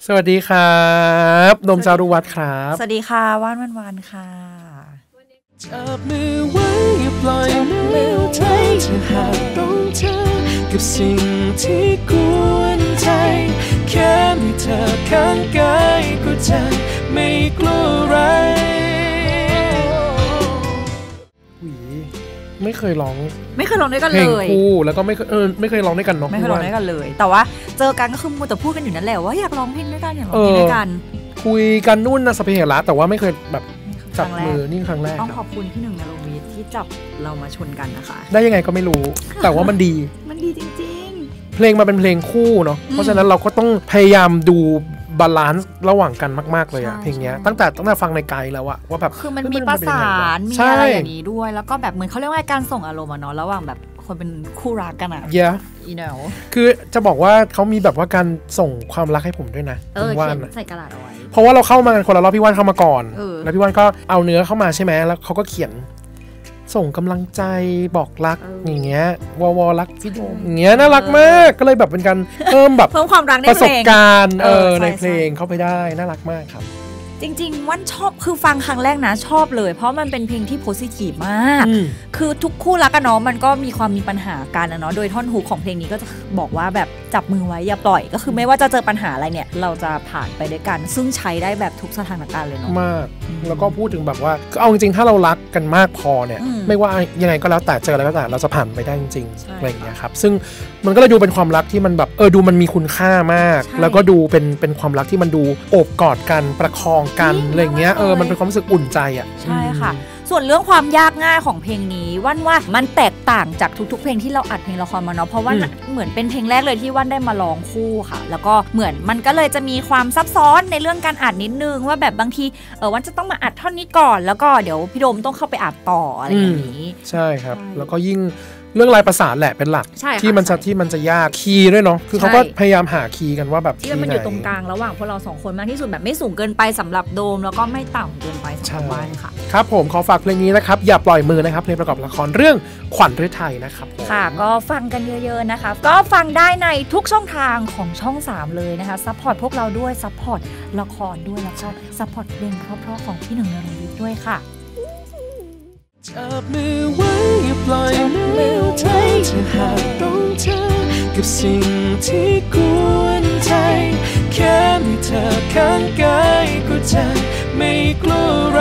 สวัสดีครับนมจารุวัฒน์ครับสวัสดีค่ะว่านวันค่ะจับมือไว้อย่าปล่อยมือเธอจะหากต้องเจอกับสิ่งที่กวนใจแค่มีเธอข้างกายก็จะไม่กลัวอะไรไม่เคยร้องด้วยกันเลยเพลงคู่แล้วก็ไม่เคยร้องด้วยกันเนาะไม่เคยร้องด้วยกันเลยแต่ว่าเจอกันก็คือมัวแต่พูดกันอยู่นั่นแหละว่าอยากร้องเพลงด้วยกันอยากร้องเพลงด้วยกันคุยกันนู่นนะสเปเหระแต่ว่าไม่เคยแบบจับมือนี่ครั้งแรกต้องขอบคุณพี่หนึ่งนรงค์วิทย์ที่จับเรามาชนกันนะคะได้ยังไงก็ไม่รู้แต่ว่ามันดีจริงๆเพลงมาเป็นเพลงคู่เนาะเพราะฉะนั้นเราก็ต้องพยายามดูบาลานซ์ระหว่างกันมากๆเลยอะเพลงนี้ตั้งแต่ฟังในไกด์แล้วอะว่าแบบคือมันมีประสานมีอะไรอย่างนี้ด้วยแล้วก็แบบเหมือนเขาเรียกว่าการส่งอารมณ์เนาะระหว่างแบบคนเป็นคู่รักกันอะคือจะบอกว่าเขามีแบบว่าการส่งความรักให้ผมด้วยนะพี่ว่านใส่กระดาษเอาไว้เพราะว่าเราเข้ามากันคนละรอบพี่ว่านเข้ามาก่อนแล้วพี่ว่านก็เอาเนื้อเข้ามาใช่ไหมแล้วเขาก็เขียนส่งกำลังใจบอกรักอย่างเงี้ยวอรักพี่โดมอย่างเงี้ยน่ารักมากก็เลยแบบเป็นการเพิ่มแบบความรักในประสบการณ์ในเพลงเข้าไปได้น่ารักมากครับจริงๆว่านชอบคือฟังครั้งแรกนะชอบเลยเพราะมันเป็นเพลงที่โพสิทีฟมากคือทุกคู่รักกันเนาะมันก็มีความมีปัญหากันนะเนาะโดยท่อนฮุกของเพลงนี้ก็จะบอกว่าแบบจับมือไว้อย่าปล่อยก็คือไม่ว่าจะเจอปัญหาอะไรเนี่ยเราจะผ่านไปด้วยกันซึ่งใช้ได้แบบทุกสถานการณ์เลยเนาะมากแล้วก็พูดถึงแบบว่าเอาจริงๆถ้าเรารักกันมากพอเนี่ยไม่ว่ายังไงก็แล้วแต่เจออะไรก็แต่เราจะผ่านไปได้จริงๆอะไรอย่างเงี้ยครับซึ่งมันก็เลยดูเป็นความรักที่มันแบบดูมันมีคุณค่ามากแล้วก็ดูเป็นความรักที่มันดูโอบกอดกันประคองกันอะไรอย่างเงี้ยมันเป็นความรู้สึกอุ่นใจอ่ะใช่ค่ะส่วนเรื่องความยากง่ายของเพลงนี้ว่านว่ามันแตกต่างจากทุกๆเพลงที่เราอัดเพลงละครมาเนาะเพราะว่าเหมือนเป็นเพลงแรกเลยที่ว่านได้มาร้องคู่ค่ะแล้วก็เหมือนมันก็เลยจะมีความซับซ้อนในเรื่องการอัดนิดนึงว่าแบบบางทีว่านจะต้องมาอัดท่อนนี้ก่อนแล้วก็เดี๋ยวพี่โดมต้องเข้าไปอัดต่ออะไรอย่างนี้ใช่ครับแล้วก็ยิ่งเรื่องลายประสานแหละเป็นหลักที่มันจะยากคีย์ด้วยเนาะคือเขาก็พยายามหาคีย์กันว่าแบบที่มันอยู่ตรงกลางระหว่างพวกเรา2คนมากที่สุดแบบไม่สูงเกินไปสำหรับโดมแล้วก็ไม่ต่ำเกินไปสำหรับว่านค่ะครับผมขอฝากเพลงนี้นะครับอย่าปล่อยมือนะครับเพลงประกอบละครเรื่องขวัญฤทัยนะครับค่ะก็ฟังกันเยอะๆนะคะก็ฟังได้ในทุกช่องทางของช่อง3เลยนะคะซัพพอร์ตพวกเราด้วยซัพพอร์ตละครด้วยแล้วก็ซัพพอร์ตเพลงเพราะๆของพี่หนึ่งนรงค์วิทย์ด้วยค่ะจับมือไว้อย่าปล่อยมือเธอจะหากต้องเจอกับสิ่งที่กวนใจแค่มีเธอข้างกายก็จะไม่กลัวอะไร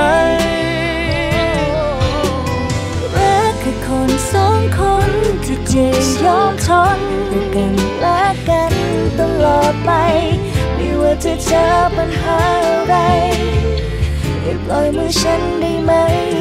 รักแค่คน2 คนที่จะยอมทนด้วยกันและกันตลอดไปไม่ว่าจะเจอปัญหาอะไรอย่าปล่อยมือฉันได้ไหม